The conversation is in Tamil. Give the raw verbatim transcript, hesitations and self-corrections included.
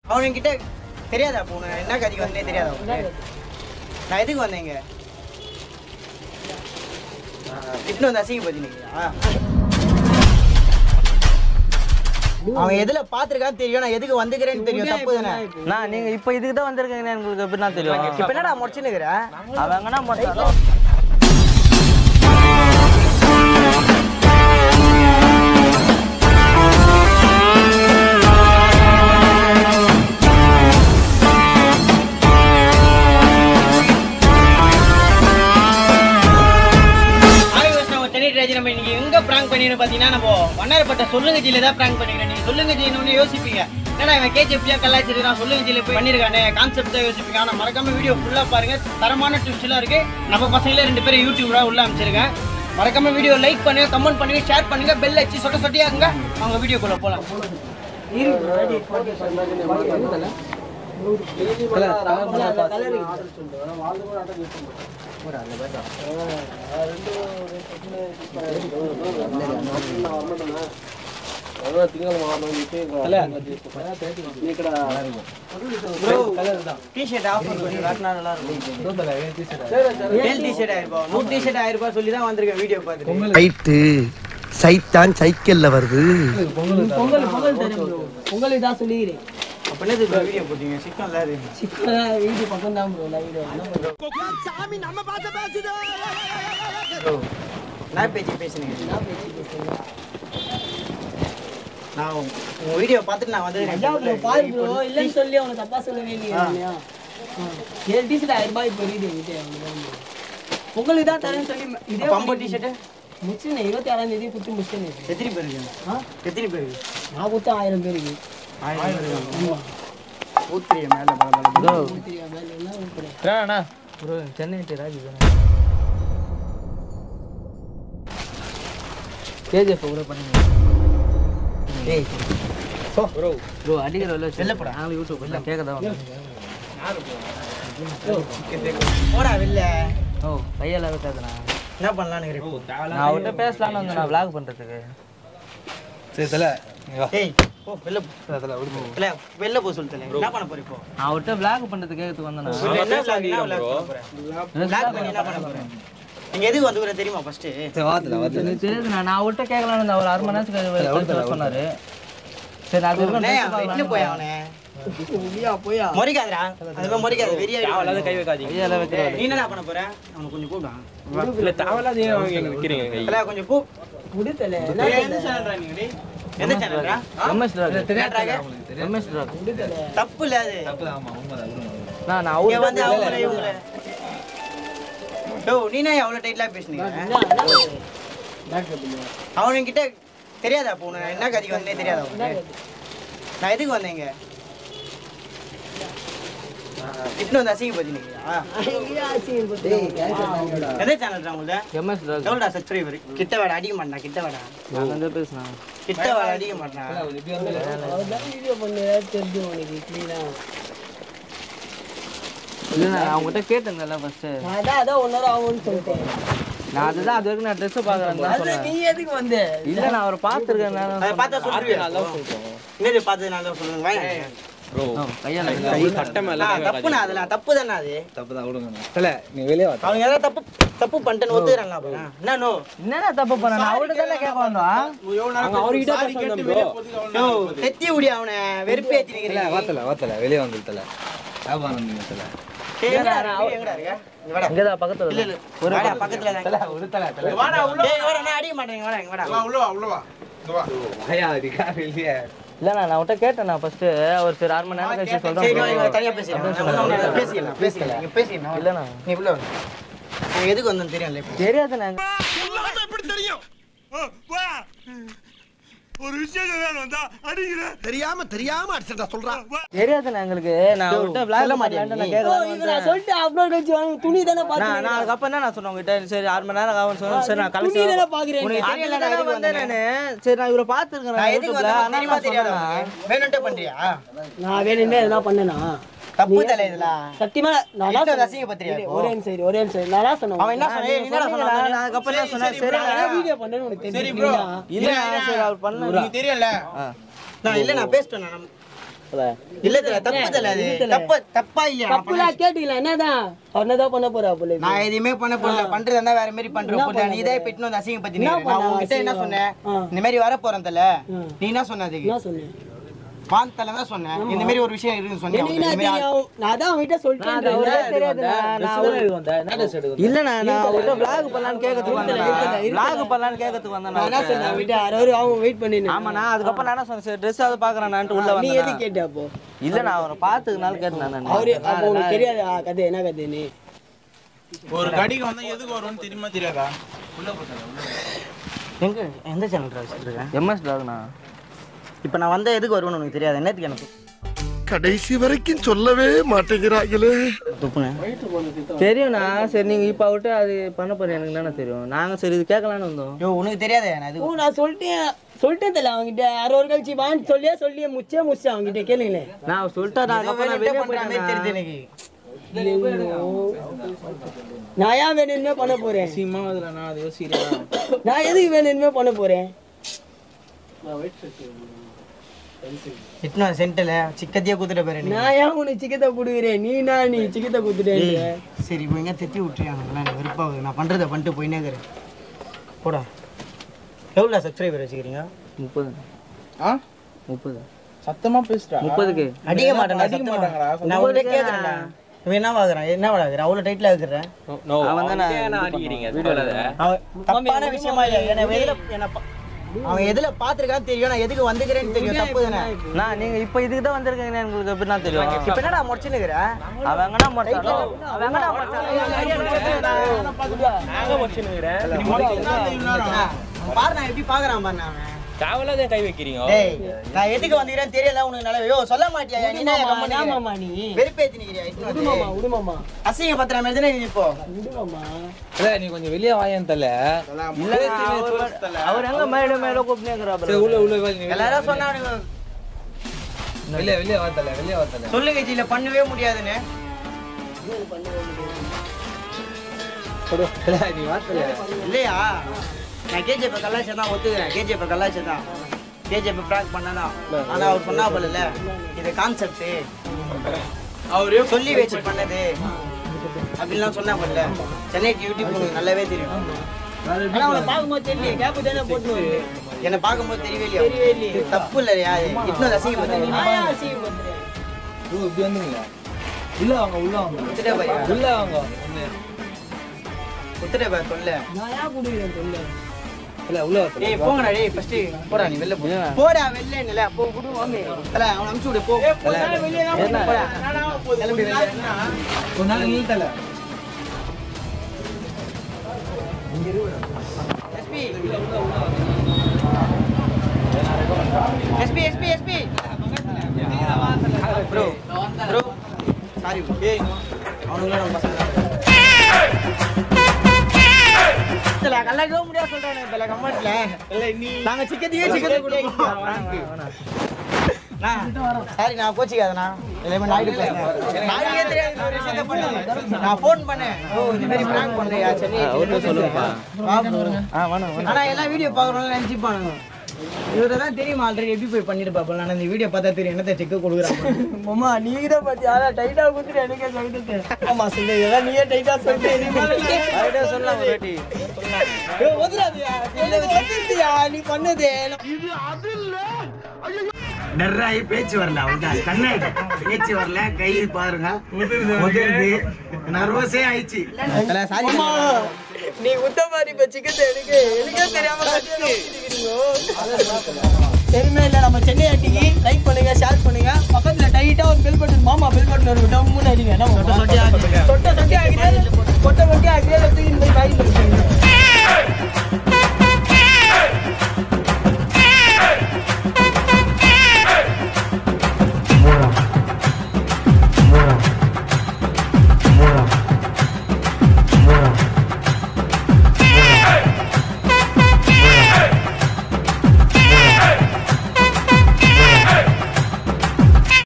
அவனுங்கிட்ட தெரியாதா போன என்ன கதைக்கு வந்தே தெரியாதா நான் எதுக்கு வந்தேங்க இட்டு வந்து அசிங்க பத்தினீங்களா அவன் எதுல பாத்துருக்கான்னு தெரியும் நான் எதுக்கு வந்துக்கிறேன்னு தெரியும் தப்பு தானே நான் நீங்க இப்ப இதுக்கு தான் வந்திருக்கீங்க உங்களுக்கு எப்படின்னா தெரியும் இப்ப என்னடா முடிச்சுன்னுக்குற அவங்கன்னா முடிச்சாலும் நம்ம இன்னைக்கு எங்க பிராங்க் பண்ணிருக்கோம் பாத்தீங்கன்னா நம்ம வண்ணாரப்பட்ட சொல்லுங்க ஜில தான் பிராங்க் பண்ணிருக்கோம் நீங்க சொல்லுங்க ஜின்னு யோசிப்பீங்க என்னடா இவன் கேஜிஎஃப்லியா கலாச்சிருக்கான் சொல்லுங்க ஜில போய் பண்ணிருக்கானே கான்செப்ட் தான் யோசிப்பீங்க ஆனா மறக்காம வீடியோ ஃபுல்லா பாருங்க தரமான ட்விஸ்ட் எல்லாம் இருக்கு நம்ம பசங்களே ரெண்டு பேரும் யூடியூப்ல உள்ள அமைச்சிருக்கேன் மறக்காம வீடியோ லைக் பண்ணுங்க கமெண்ட் பண்ணுங்க ஷேர் பண்ணுங்க பெல் அடிச்சு சொட்ட சொட்டியாங்க அவங்க வீடியோக்குள்ள போலாம் சைத்தான் சைக்கிள்ல வருது பொங்கல் தான் சொல்லிக்கிறேன் அப்படியே வீடியோ போட்டீங்க சிக்கன் இல்ல சிக்கன் வீடியோ பக்கம் தான் ப்ரோ வீடியோ சாமி நம்ம பார்த்த பேசுதோ நான் பேசி பேசுனீங்க நான் பேசி பேசுறேன் நான் உங்க வீடியோ பார்த்துட்டு நான் வந்து ஐயா ப்ரோ பாரு ப்ரோ இல்லன்னு சொல்லி அவன தப்பா சொல்லவே இல்லையா ஏழு டீஷர்ட் ஆயிரம் ரூபாய் இப்போ வீடியோ விட்டு பொங்கலுக்கு தான் தரேன்னு சொல்லி இதே பம்போ டிஷர்ட் முடிச்சுனே இருபத்தி ஆறாம் தேதி குத்தி முடிச்சுனே எத்தனை பேருக்கு ஆ எத்தனை பேருக்கு நான் கொடுத்த ஆயிரம் பேருக்கு ஆயிரம் பேருக்கு ஊத்திரிய மேல பல ஊத்திரியா மேல என்ன ஊத்துறேன் அண்ணா bro Chennai Raji KGF bro பண்ணுங்க டேய் போ ப்ரோ ப்ரோ அடிக்கிற வெல்ல வெல்ல போடா நாங்க யூடியூப் இல்ல கேக்கதா யாரு ப்ரோ போடா வெல்ல ஓ கையால வெட்டாதனா என்ன பண்ணலாம்னு இருக்கோ நான் அவட்ட பேசலாம்னு வந்தேன் நான் vlog பண்றதுக்கு சரி தல நீ வா டேய் போ வெல்ல போ தல ஓடு போ இல்ல வெல்ல போ சொல்லிட்டேன் என்ன பண்ண போற இப்போ நான் அவட்ட vlog பண்றதுக்கு கேக்குது வந்தேன் நான் என்ன vlog என்ன vlog பண்ண போற vlog பண்ணி என்ன பண்ண போற நீங்க எதுக்கு வந்துற தெரியுமா ஃபர்ஸ்ட் சரி வா தல வா தல எனக்கு தெரியுது நான் நான் அவட்ட கேட்கலாம்னு இருந்தேன் அவர் அரை மணி நேரத்துக்கு சொன்னாரு சரி அது என்ன போய் அவனே முடியா போயா மொரிக்காதடா அதுவே மொரிக்காத வெறியா தேவலாத கை வைக்காதீங்க கையால வைக்கிறாரு நீ என்ன பண்ண போற அவனை கொஞ்சம் கூப்பிடு இல்ல தேவலாத ஏன் எங்க நிக்கிறீங்க கை இல்ல கொஞ்சம் கூப் முடித்தல எந்த சேனல்டா நீ டேய் எந்த சேனல்டா எம்எஸ் டிராக் தெரியாதாங்க எம்எஸ் டிராக் முடித்தல தப்பு இல்ல அது தப்பு ஆமா உண்மைதான் நான் நான் இங்க அவரு வந்து அவங்களே இவங்களே டோ நீ என்ன அவ்வளவு டைட்லா பேசுனீங்க அவனுங்கிட்ட தெரியாதா போன என்ன கதைக்கு வந்தே தெரியாதா உனக்கு நான் எதுக்கு வந்தேங்க இட்டு வந்து அசிங்க பத்தினீங்களா எந்த சேனல்டா உங்கள எம்எஸ் டிராக் எவ்வளோடா சப்ஸ்கிரைபர் கிட்ட வேட அடிக்க மாட்டா கிட்ட வேடா நான் வந்து பேசுனேன் கிட்ட வேட அடிக்க மாட்டா வீடியோ பண்ண தெரிஞ்சு உனக்கு கிளீனா இல்ல நான் அவங்ககிட்ட கேட்டேன்ல ஃபர்ஸ்ட் நான் அதான் அதான் ஒன்னரை ஆகும்னு சொல்லிட்டேன் நான் அதுதான் அது வரைக்கும் நான் ட்ரெஸ் பாக்குறேன் அது சொன்னேன் நீ எதுக்கு வந்த இல்ல நான் அவரை பாத்துர்க்கேன் நான் அதை பார்த்தா சொல்லுவியா என்னது பார்த்ததுனால தான் சொல்லுங்க வாங்க ப்ரோ கையால கை கட்ட மேல நான் தப்புண்ணா அதுல தப்பு தானே அது தப்பு தான் விடுங்க தல நீ வெளிய வா அவங்க ஏதாவது தப்பு தப்பு பண்ணிட்டேன்னு ஒத்துக்கிறாங்களா அப்ப என்ன நோ என்னடா தப்பு பண்ண நான் அவர்கிட்ட தானே கேட்க வந்தோம் அங்க அவர்கிட்ட பேசணும் ப்ரோ யோ தெத்தி உடி அவனை வெறுப்பேத்தி இல்ல நிக்கிறீங்க வா தல வா தல வெளிய வந்து தல வியாபாரம் நீங்க தல டேய் எங்கடா இருக்கு? எங்கடா இருக்க இங்க வாடா இங்கதான் பக்கத்துல இல்ல இல்ல ஒரு வாடா பக்கத்துல தான் தல ஒரு தல தல வாடா உள்ள டேய் வாடா நான் அடிக்க மாட்டேன் வாடா இங்க வாடா உள்ள வா உள்ள வா இங்க வா ஐயா இருக்கா வெளிய இல்ல நான் அவர்கிட்ட கேட்டேன் நான் ஃபர்ஸ்ட் அவர் சரி அரை மணி நேரம் கழிச்சு சரி சொல்றேன் இங்க தனியா பேசிக்கலாம் பேசிக்கலாம் பேசிக்கலாம் இங்க பேசிக்கலாம் இல்லண்ணா நீ உள்ள வா நான் எதுக்கு வந்தேன்னு தெரியும்ல இப்போ தெரியாது நாங்க எப்படி தெரியும் ஒரு விஷயம் வந்தா அடிக்கிற தெரியாம தெரியாம அடிச்சா சொல்றா தெரியாது எங்களுக்கு நான் அவர்கிட்ட விளையாட மாட்டேன் நான் கேட்கலாம் நான் சொல்லிட்டு அப்லோட் வச்சு வாங்க துணி தானே நான் பாத்து நான் அதுக்கப்புறம் என்ன நான் சொன்னேன் உங்ககிட்ட சரி அரை மணி நேரம் ஆகும் சொன்னேன் சரி நான் துணி கலெக்ட் தானே பாக்குறேன் உனக்கு தெரியல நான் எதுக்கு வந்தேன் நானு சரி நான் இவரை பாத்துர்க்கேன் நான் எதுக்கு யூடியூப்ல வந்தேன்னு ஆனா தெரியுமா நான் தெரியாதா சொன்னேன் உனக்கு? வேணும்ட்டே பண்றியா நான் வேணும்னே எதனா பண்ணேனா தப்பு தலை இதெல்லாம் சத்தியமா நான் இஷ்டம் தான் ரசிக பத்திரியா இப்போ? ஒரே நிமிஷம் ஒரே நிமிஷம் நான் தான் சொன்னேன் அவன் என்ன சொன்னா ஏய், என்னடா சொன்னா நான் அதுக்கப்புறம் என்ன சொன்னேன் சரி நான் வீடியோ பண்ணேன்னு உனக்கு தெரியும் bro. இல்ல சரி அவர் பண்ணல உனக்கு தெரியல நான் இல்ல நான் பேசிட்டேன் நான் இல்ல தல தப்பு தல அது தப்பு தப்பா இல்லையா தப்புலாம் கேட்டீங்களா என்னதான் அவர் என்னதான் பண்ண போறா போல நான் எதுவுமே பண்ண போறல பண்றதா இருந்தா வேற மாதிரி பண்றேன் போல நீ இதே பெட்னு வந்து அசிங்க பத்தி நான் உன்கிட்ட என்ன சொன்னேன் இந்த மாதிரி வர போறேன் தல நீ என்ன சொன்ன அதுக்கு என்ன சொன்னேன் வான் தல தான் சொன்னேன் இந்த மாதிரி ஒரு விஷயம் இருக்குன்னு சொன்னேன் நான் தான் அவன்கிட்ட சொல்லிட்டேன் இல்லண்ணா நான் அவர்கிட்ட vlog பண்ணலான்னு கேட்கறதுக்கு வந்தேன் vlog பண்ணலான்னு கேட்கறதுக்கு வந்தேன் நான் என்ன சொன்னேன் அவன்கிட்ட அரை அவங்க வெயிட் பண்ணினேன் ஆமாண்ணா அதுக்கப்புறம் நான் என்ன சொன்னேன் சரி ட்ரெஸ் ஆகுது பாக்குறேன்ட்டு உள்ள நீ வந்தேன் எது கேட்ட அப்போ இல்ல நான் அவரை பாத்துக்கனால கேட்டேன் நான் அவரு அப்போ உனக்கு தெரியாது ஆ, கதை என்ன கதை நீ ஒரு கடிக்கு வந்தா எதுக்கு வரும்னு தெரியுமா தெரியாதா எங்க எந்த சேனல் வச்சிட்டு இருக்கேன் எம்எஸ் டாக்ண்ணா இப்போ நான் வந்தா எதுக்கு வருவேன்னு உனக்கு தெரியாது என்னத்துக்கு எனக்கு கடைசி வரைக்கும் சொல்லவே மாட்டேங்கிறாங்களே துப்புனேன் தெரியும்ண்ணா சரி நீங்க இப்ப அவர்கிட்ட அது பண்ண போறீங்க எனக்கு தானே தெரியும் நாங்க சரி இது கேட்கலான்னு வந்தோம் யோ உனக்கு தெரியாதே நான் ஓ இது நான் சொல்லிட்டேன் சொல்லிட்டேன் தெரியல அவன்கிட்ட அரை ஒரு கழிச்சு வான்னு சொல்லியே சொல்லியே முச்சே முச்சே அவன்கிட்ட கேளுங்களேன் நான் சொல்லிட்டேன் நான் அப்புறம் நான் வெளியே பண்ற மாதிரி தெரியுது போயிட்டேன் எனக்கு நான் ஏன் வேணும்னே பண்ண போறேன் சீமா அதுல நான் அதை யோசிக்கிறேன் நான் எதுக்கு வேணும்னே பண்ண போறேன் இட்னா சென்டர்ல சிக்கத்தியே குத்துட்ட பாரு நீ நான் ஏன் உனக்கு சிக்கத்தை கொடுக்குறேன் நீ நான் நீ சிக்கத்தை கொடுத்துட்டேன் சரி இப்போ எங்க தெத்தி விட்டுருக்காங்க எனக்கு விருப்பாகுது நான் பண்றதை பண்ணிட்டு போயினே இருக்கிறேன் போடா எவ்வளோ சப்ஸ்கிரைபர் வச்சுக்கிறீங்க முப்பது ஆ முப்பது சத்தமா பேசுடா முப்பதுக்கு அடிக்க மாட்டேன் அடிக்க மாட்டாங்கடா. நான் உடனே கேட்குறேன்டா இவன் என்ன வாங்குறான் என்ன வாங்குறான் அவ்வளோ டைட்டில் ஆகுறேன் அவன் தான் அவன் தப்பான விஷயமா இல்லை என்ன எதுல என்ன பா- அவன் எதுல பாத்துருக்கான்னு தெரியும் நான் எதுக்கு வந்துக்கிறேன்னு தெரியும் தப்பு தானே நான் நீங்க இப்ப இதுக்கு தான் வந்திருக்கீங்க உங்களுக்கு எப்படி தான் தெரியும் இப்போ என்னடா முடிச்சுன்னுக்குற அவன் எங்கடா முடிச்சாலும் அவன் எங்கடா பாரு நான் எப்படி பாக்குறான் பாரு நான் அவன். தேவலாத கை வைக்கிறீங்க டேய் நான் எதுக்கு வந்துக்கிறேன்னு தெரியல உனக்கு நல்ல யோ சொல்ல மாட்டியா நீ என்ன கம்முனு மாமா நீ வெறுப்பேத்தி நிக்கிறியா இட்னு விடுமாமா விடுமாமா அசிங்க பத்திர மாதிரி தானே இப்போ விடுமாமா இல்ல நீ கொஞ்சம் வெளிய வாயேன் தல அவர் எங்க மேல மேல கூப்பிட்டுங்கிறாப்ல சரி உள்ள உள்ள வா நீ எல்லாரும் சொன்னானுங்க வெளிய வெளிய வா தல வெளிய வா தல சொல்லுங்க ஜில பண்ணவே முடியாதுன்னு தல நீ வா தல இல்லையா நான் கேஜிஎஃப் கலாச்சாரம் தான் ஒத்துக்கிறேன் கேஜிஎஃப் கலாச்சாரம் தான் கேஜிஎஃப் ப்ராக் பண்ணதான் ஆனா அவர் சொன்னா போல இது கான்செப்ட் அவரே சொல்லி வச்சு பண்ணது அப்படின்லாம் சொன்னா போல சென்னை யூடியூப் உங்களுக்கு நல்லாவே தெரியும் ஆனா அவனை பார்க்கும்போது தெரியல கேப்பு தானே போட்டு என்னை பார்க்கும்போது தெரியவே இல்லையா இது தப்பு இல்லையா இன்னும் ரசிக்க பார்த்தீங்க நான் ஏன் அசிங்கப்படுத்துறேன் ப்ரோ இப்படி வந்துங்களா உள்ள வாங்க உள்ள வாங்க குத்துட்டே பாரு உள்ள வாங்க குத்துட்டே பாரு சொல்ல நான் ஏன் கொடுக்குறேன் சொல்லு இல்ல உள்ள வா ஏய் போங்கடா டேய் ஃபர்ஸ்ட் போடா நீ வெளில போ போடா வெளில இல்ல போ குடு வாமே தல அவன அனுப்பிச்சு விடு போ வெளிய தான் போடா கிளம்பி வெளிய ஒரு நாள் நீ தல SP SP SP SP bro bro sorry bro ஏய் அவனுங்க நம்ம பசங்க தல கல்லக முடியாது சொல்றானே தல கமெண்ட்ல இல்ல நீ நாங்க சிக்கத்தையே சிக்கத்தை கொடுப்போம் நான் சாரி நான் கோச்சிக்காதண்ணா எல்லாமே நாயுடு பேசுறேன் நாளைக்கே தெரியாது இந்த ஒரு விஷயத்தை பண்ணேன் நான் ஃபோன் பண்ணேன் ஓ இந்த மாதிரி பிராங்க் பண்றியா சரி அவர்கிட்ட சொல்லுங்கப்பா ஆ வேணும் ஆனா எல்லாம் வீடியோ பார்க்குறவங்க நினச்சிப்பானுங்க இவரை தான் தெரியுமா ஆல்ரெடி எப்படி போய் பண்ணிருப்பாப்ப நான் இந்த வீடியோ பார்த்தா தெரியும் என்னத்தை செக்கு கொடுக்குறாங்க மாமா நீங்க தான் பாத்தியா டைட்டா குத்துட்டு எனக்கே சொல்லிட்டு ஆமா சொல்லு இதெல்லாம் நீயே டைட்டா சொல்லிட்டு அவர்கிட்ட சொல்லலாம் ஒரு வாட்டி ஒதுறாதியா வந்துருந்தியா நீ பண்ணது நர்ராயி பேச்சு வரல அவதான் கண்ணாடி பேச்சு வரல கை பாருங்க உதிர்ந்து நர்வஸே ஆயிடுச்சு சாரி நீ உத்த மாதிரி இப்ப சிக்கத்தை எனக்கு எனக்கே தெரியாம தெரியுமே இல்ல நம்ம சென்னை அட்டிக்கு லைக் பண்ணுங்க ஷேர் பண்ணுங்க பக்கத்துல டைட்டா ஒரு பெல் பட்டன் மாமா பெல் பட்டன் ஒரு டம்முன்னு அடிங்க என்ன சொட்ட சொட்டி ஆகிறேன் சொட்ட சொட்டி ஆகிறேன் கொட்டை கொட்டி ஆகிறேன் இந்த மாதிரி காய்